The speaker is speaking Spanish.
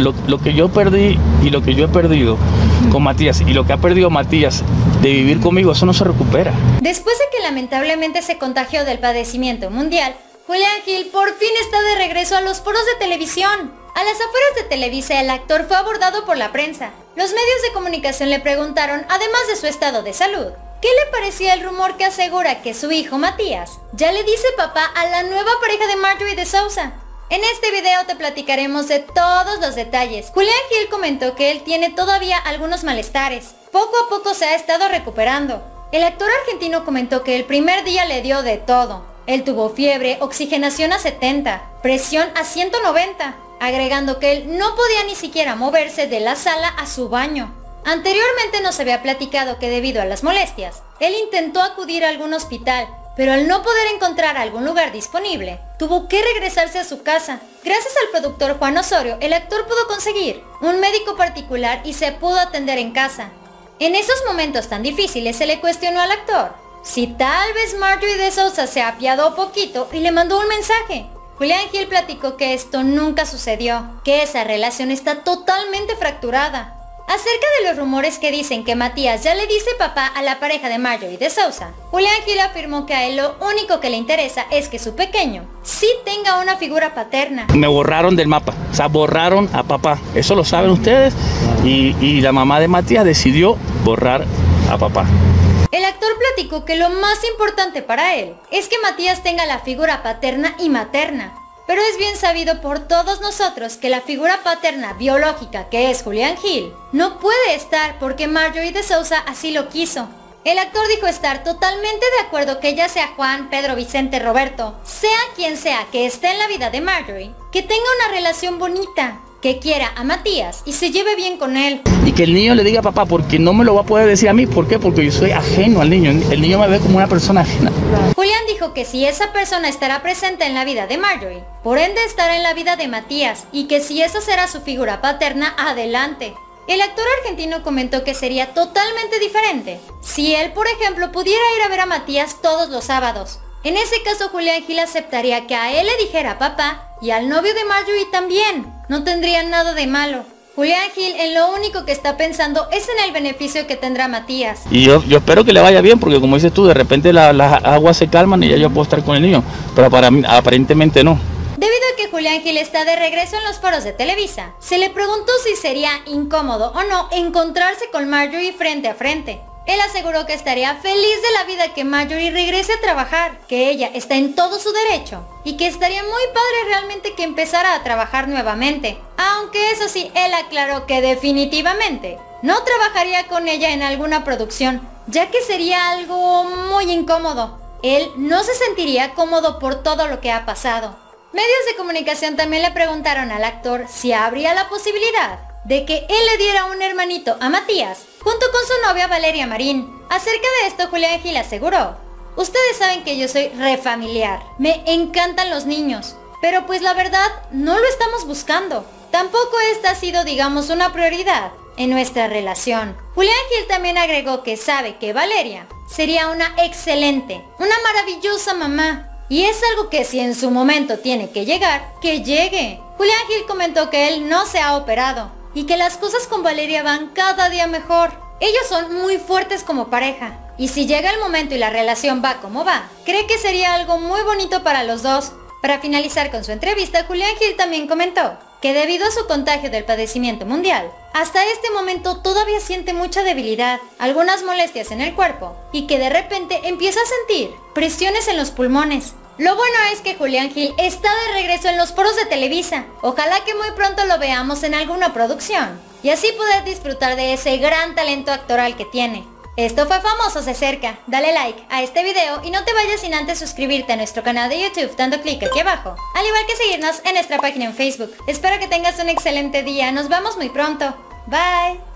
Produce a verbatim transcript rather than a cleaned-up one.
lo, lo que yo perdí y lo que yo he perdido con Matías y lo que ha perdido Matías de vivir conmigo, eso no se recupera. Después de que lamentablemente se contagió del padecimiento mundial, Julián Gil por fin está de regreso a los foros de televisión. A las afueras de Televisa, el actor fue abordado por la prensa. Los medios de comunicación le preguntaron, además de su estado de salud, ¿qué le parecía el rumor que asegura que su hijo Matías ya le dice papá a la nueva pareja de Marjorie de Sousa? En este video te platicaremos de todos los detalles. Julián Gil comentó que él tiene todavía algunos malestares. Poco a poco se ha estado recuperando. El actor argentino comentó que el primer día le dio de todo. Él tuvo fiebre, oxigenación a setenta, presión a ciento noventa, agregando que él no podía ni siquiera moverse de la sala a su baño. Anteriormente nos había platicado que debido a las molestias, él intentó acudir a algún hospital, pero al no poder encontrar algún lugar disponible, tuvo que regresarse a su casa. Gracias al productor Juan Osorio, el actor pudo conseguir un médico particular y se pudo atender en casa. En esos momentos tan difíciles se le cuestionó al actor si tal vez Marjorie de Sousa se apiadó poquito y le mandó un mensaje. Julián Gil platicó que esto nunca sucedió, que esa relación está totalmente fracturada. Acerca de los rumores que dicen que Matías ya le dice papá a la pareja de Marjorie de Sousa, Julián Gil afirmó que a él lo único que le interesa es que su pequeño sí tenga una figura paterna. Me borraron del mapa, o sea, borraron a papá, eso lo saben ustedes, y, y la mamá de Matías decidió borrar a papá. El actor platicó que lo más importante para él es que Matías tenga la figura paterna y materna. Pero es bien sabido por todos nosotros que la figura paterna biológica que es Julián Gil no puede estar porque Marjorie de Sousa así lo quiso. El actor dijo estar totalmente de acuerdo que ya sea Juan, Pedro, Vicente, Roberto, sea quien sea que esté en la vida de Marjorie, que tenga una relación bonita, que quiera a Matías y se lleve bien con él. Y que el niño le diga a papá, porque no me lo va a poder decir a mí. ¿Por qué? Porque yo soy ajeno al niño. El niño me ve como una persona ajena. Julián dijo que si esa persona estará presente en la vida de Marjorie, por ende estará en la vida de Matías, y que si esa será su figura paterna, adelante. El actor argentino comentó que sería totalmente diferente si él, por ejemplo, pudiera ir a ver a Matías todos los sábados. En ese caso, Julián Gil aceptaría que a él le dijera papá y al novio de Marjorie también. No tendría nada de malo. Julián Gil en lo único que está pensando es en el beneficio que tendrá Matías. Y yo, yo espero que le vaya bien, porque como dices tú, de repente la, las aguas se calman y ya yo puedo estar con el niño, pero para mí aparentemente no. Debido a que Julián Gil está de regreso en los foros de Televisa, se le preguntó si sería incómodo o no encontrarse con Marjorie frente a frente. Él aseguró que estaría feliz de la vida que Marjorie regrese a trabajar, que ella está en todo su derecho y que estaría muy padre realmente que empezara a trabajar nuevamente. Aunque eso sí, él aclaró que definitivamente no trabajaría con ella en alguna producción, ya que sería algo muy incómodo. Él no se sentiría cómodo por todo lo que ha pasado. Medios de comunicación también le preguntaron al actor si habría la posibilidad de que él le diera un hermanito a Matías junto con su novia Valeria Marín. Acerca de esto, Julián Gil aseguró: ustedes saben que yo soy re familiar, me encantan los niños, pero pues la verdad no lo estamos buscando. Tampoco esta ha sido, digamos, una prioridad en nuestra relación. Julián Gil también agregó que sabe que Valeria sería una excelente, una maravillosa mamá, y es algo que si en su momento tiene que llegar, que llegue. Julián Gil comentó que él no se ha operado y que las cosas con Valeria van cada día mejor. Ellos son muy fuertes como pareja, y si llega el momento y la relación va como va, cree que sería algo muy bonito para los dos. Para finalizar con su entrevista, Julián Gil también comentó que debido a su contagio del padecimiento mundial, hasta este momento todavía siente mucha debilidad, algunas molestias en el cuerpo, y que de repente empieza a sentir presiones en los pulmones. Lo bueno es que Julián Gil está de regreso en los foros de Televisa. Ojalá que muy pronto lo veamos en alguna producción y así poder disfrutar de ese gran talento actoral que tiene. Esto fue Famosos de Cerca. Dale like a este video y no te vayas sin antes suscribirte a nuestro canal de YouTube dando clic aquí abajo, al igual que seguirnos en nuestra página en Facebook. Espero que tengas un excelente día. Nos vemos muy pronto. Bye.